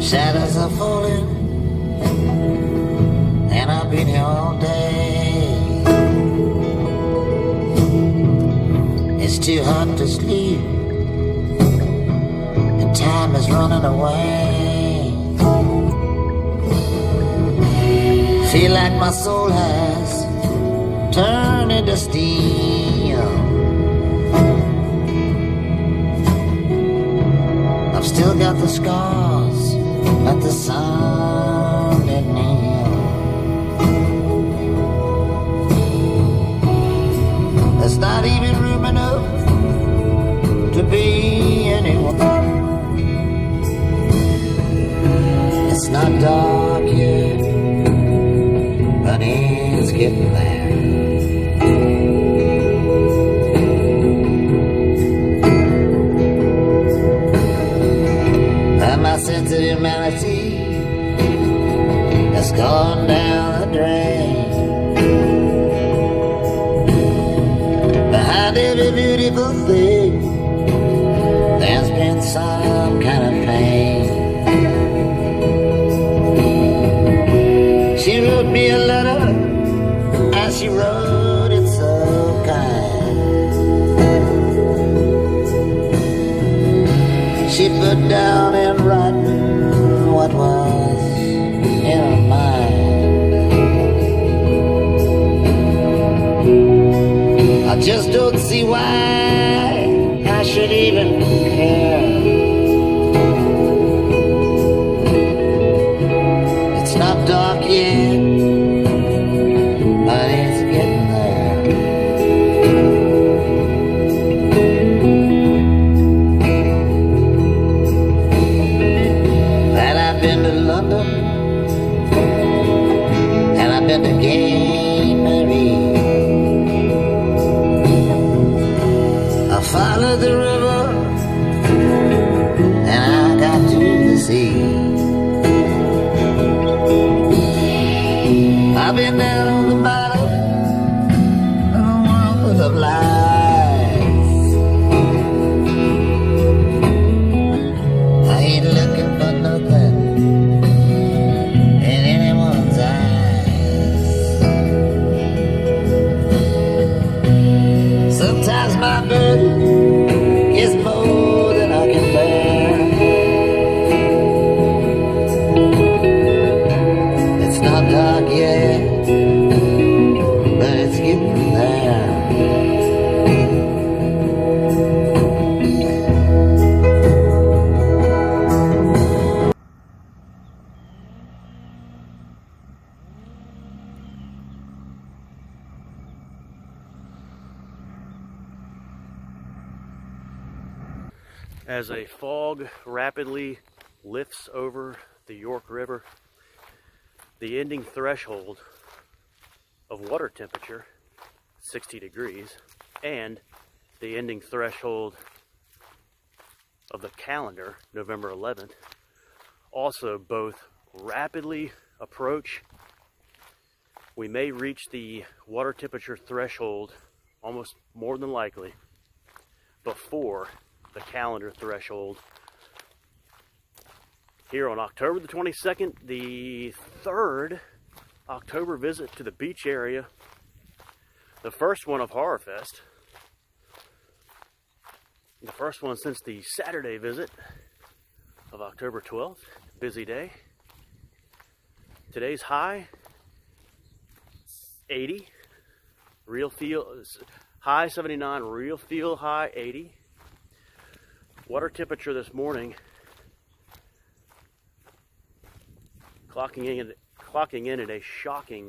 Shadows are falling, and I've been here all day. It's too hot to sleep, and time is running away. Feel like my soul has turned into steel. I've still got the scars at the sound and kneel. There's not even room enough to be anyone. It's not dark yet, but it's getting there. And my sense of humanity has gone down the drain. Behind every beautiful thing, there's been some kind of pain. She wrote me a letter, and she wrote it so kind. She put down in writing what was in her mind. I just don't see why I should even care. It's not dark yet, but it's getting there. And I've been to London, and I've been to Gay Mary. I followed the river, and I got to the sea. I've been down on the bottom of a world of lies. I ain't looking for nothing in anyone's eyes. Sometimes my burden is more than I can bear. It's not dark yet, but it's getting there. As a fog rapidly lifts over the York River, the ending threshold of water temperature, 60 degrees, and the ending threshold of the calendar, November 11th, also both rapidly approach. We may reach the water temperature threshold almost more than likely before the calendar threshold. Here on October the 22nd, the third October visit to the beach area, the first one of HORRORFEST, the first one since the Saturday visit of October 12th, busy day. Today's high, 80, real feel, high 79, real feel high 80. Water temperature this morning, clocking in at a shocking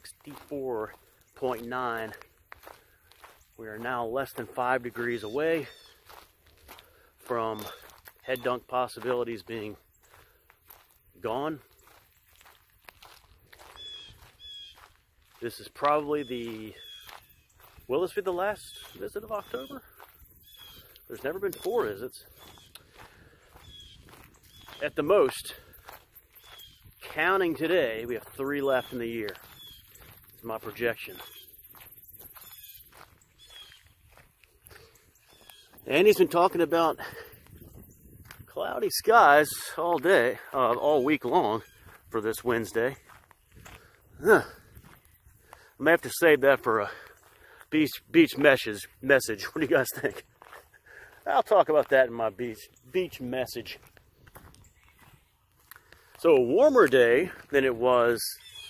64.9. We are now less than 5 degrees away from head dunk possibilities being gone. This is probably the, will this be the last visit of October? There's never been 4 visits. At the most, counting today, we have 3 left in the year. It's my projection. Andy's been talking about Cloudy skies all day, all week long for this Wednesday. I may have to save that for a beach message. What do you guys think? I'll talk about that in my beach message. So a warmer day than it was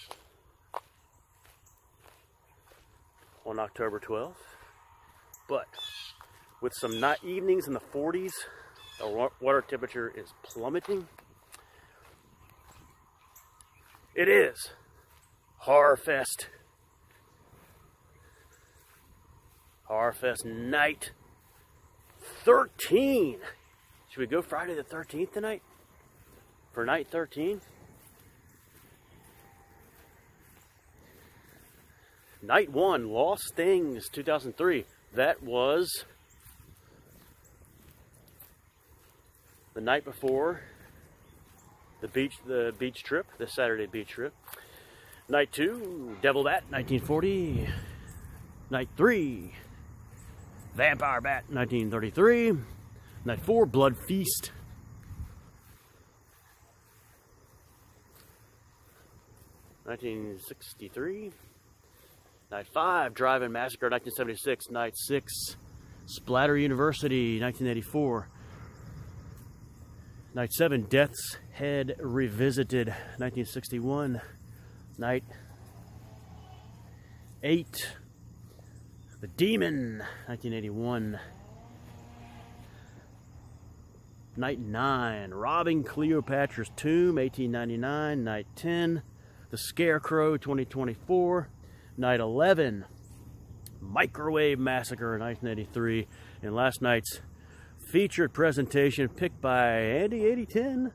on October 12th, but with some night evenings in the 40s, the water temperature is plummeting. It is HORRORFEST. HORRORFEST night 13. Should we go Friday the 13th tonight? For night 13? Night 1, Lost Things 2003. That was the night before the beach trip, the Saturday beach trip. Night 2, Devil Bat 1940. Night 3, Vampire Bat 1933. Night 4, Blood Feast. (1963). Night 5, Drive-In Massacre 1976. Night 6, Splatter University 1984. Night 7, Death's Head Revisited 1961. Night 8, The Demon 1981. Night 9, Robbing Cleopatra's Tomb 1899. Night 10, The Scarecrow 2024. Night 11, Microwave Massacre 1983. And last night's featured presentation picked by Andy 8010.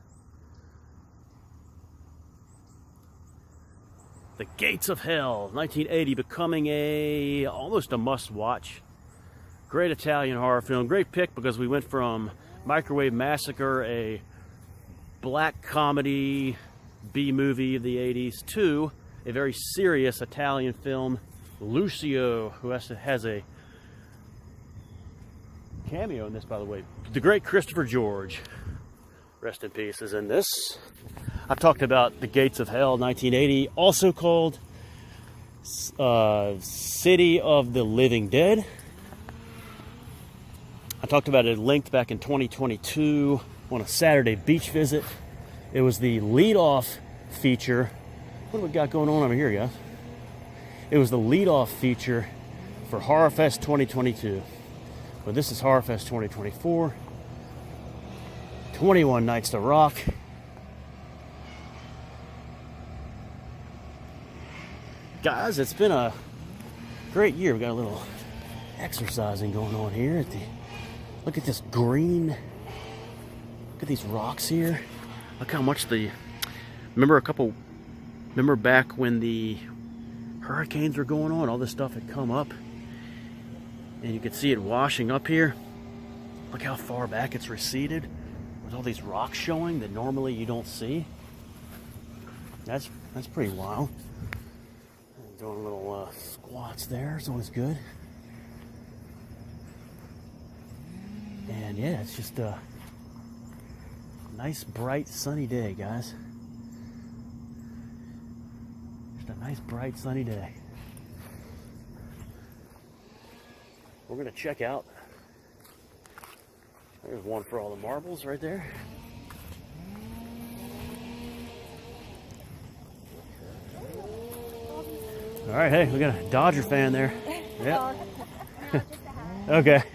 The Gates of Hell 1980, becoming almost a must-watch. Great Italian horror film. Great pick because we went from Microwave Massacre, a black comedy B-movie of the 80s, to a very serious Italian film, Lucio, who has a cameo in this, by the way. The great Christopher George, rest in peace, is in this. I've talked about The Gates of Hell 1980, also called City of the Living Dead. I talked about it at length back in 2022 on a Saturday beach visit. It was the lead-off feature. What do we got going on over here, guys? It was the lead-off feature for HORRORFEST 2022. But this is HORRORFEST 2024. 21 Nights to Rock. Guys, it's been a great year. We've got a little exercising going on here. Look at this green. Look at these rocks here. Look how much Remember back when the hurricanes were going on, all this stuff had come up, and you could see it washing up here. Look how far back it's receded, with all these rocks showing that normally you don't see. That's pretty wild. Doing little squats there, it's always good. And yeah, it's just a nice, bright, sunny day, guys. A nice, bright, sunny day. We're going to check out. There's one for all the marbles right there. All right, hey, we got a Dodger fan there. Yeah. Okay.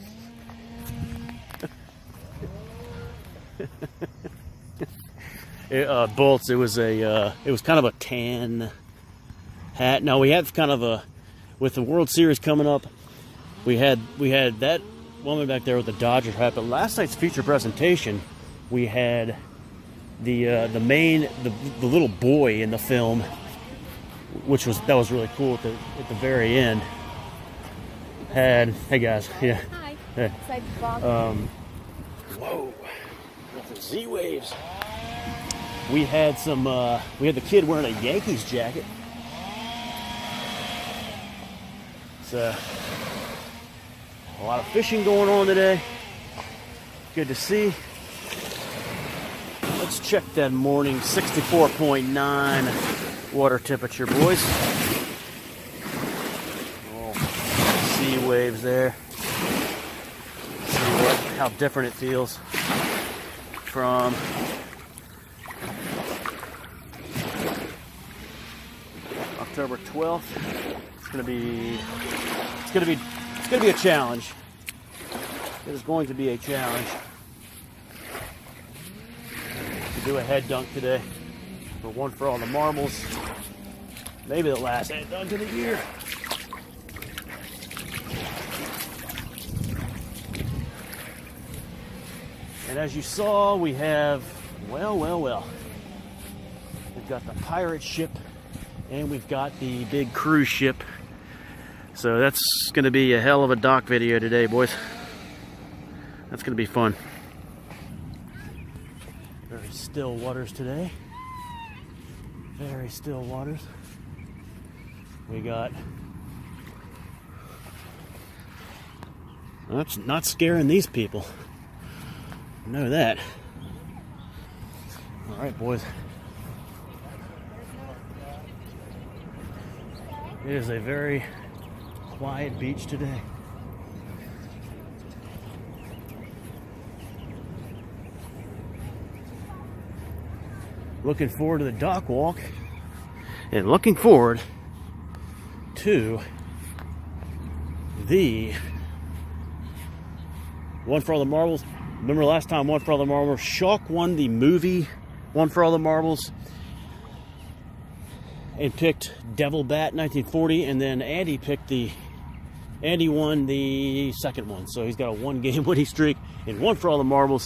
Bolts. It was kind of a tan hat. Now we have kind of with the World Series coming up, we had that woman back there with the Dodger hat. But last night's feature presentation, we had the little boy in the film, that was really cool at the very end. Hey guys, yeah. Hi. Hey. Whoa. Got the Z-Waves. We had the kid wearing a Yankees jacket. It's a lot of fishing going on today. Good to see. Let's check that morning 64.9 water temperature, boys. Oh, sea waves there. See how different it feels from October 12th. It's gonna be a challenge. It is going to be a challenge to do a head dunk today for One for All the Marbles. Maybe the last head dunk of the year. And as you saw, we have, well. We've got the pirate ship and we've got the big cruise ship. So that's going to be a hell of a dock video today, boys. That's going to be fun. Very still waters today. Very still waters. We got... That's not scaring these people. I know that. All right, boys. It is a very quiet beach today. Looking forward to the dock walk and looking forward to the One for All the Marbles. Remember last time One for All the Marbles, Shock won the movie One for All the Marbles and picked Devil Bat 1940, and then Andy won the second one. So he's got a 1-game winning streak in One for All the Marbles.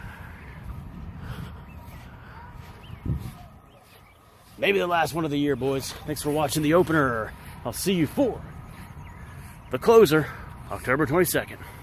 Maybe the last one of the year, boys. Thanks for watching the opener. I'll see you for the closer, October 22nd.